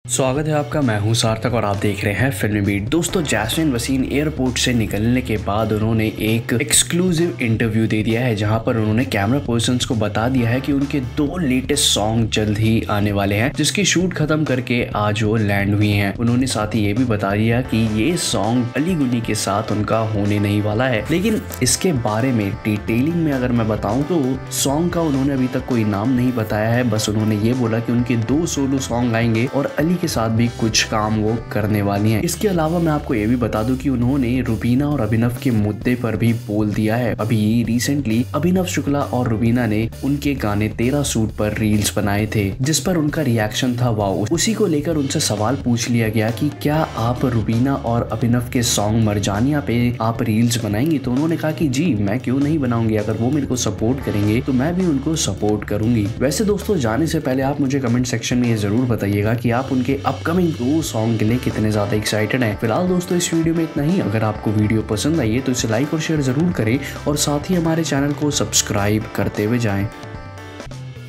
स्वागत है आपका। मैं हूं सार्थक और आप देख रहे हैं फिल्मी बीट। दोस्तों, जैस्मिन वसीम एयरपोर्ट से निकलने के बाद उन्होंने एक एक्सक्लूसिव इंटरव्यू दे दिया है, जहां पर उन्होंने कैमरा पर्सन्स को बता दिया है कि उनके 2 लेटेस्ट सॉन्ग जल्द ही आने वाले हैं, जिसकी शूट खत्म करके आज वो लैंड हुई हैं। उन्होंने साथ ही ये भी बता दिया कि ये सॉन्ग अली गुनी के साथ उनका होने नहीं वाला है। लेकिन इसके बारे में डिटेलिंग में अगर मैं बताऊं तो सॉन्ग का उन्होंने अभी तक कोई नाम नहीं बताया है। बस उन्होंने ये बोला कि उनके 2 सोलो सॉन्ग आएंगे और अली के साथ भी कुछ काम वो करने वाली हैं। इसके अलावा मैं आपको ये भी बता दूं कि उन्होंने रुबीना और अभिनव के मुद्दे पर भी बोल दिया है। अभी रिसेंटली अभिनव शुक्ला और रुबीना ने उनके गाने 13 सूट पर रील्स बनाए थे, जिस पर उनका रिएक्शन था वाओ। उसी को लेकर उनसे सवाल पूछ लिया गया कि क्या आप रुबीना और अभिनव के सॉन्ग मरजानिया पे आप रील्स बनाएंगे? तो उन्होंने कहा कि जी मैं क्यों नहीं बनाऊंगी, अगर वो मेरे को सपोर्ट करेंगे तो मैं भी उनको सपोर्ट करूंगी। वैसे दोस्तों, जाने से पहले आप मुझे कमेंट सेक्शन में ये जरूर बताइएगा कि आप उनके अपकमिंग 2 सॉन्ग के लिए कितने ज्यादा एक्साइटेड हैं। फिलहाल दोस्तों, इस वीडियो में इतना ही। अगर आपको वीडियो पसंद आई है तो इसे लाइक और शेयर जरूर करें और साथ ही हमारे चैनल को सब्सक्राइब करते हुए जाएं।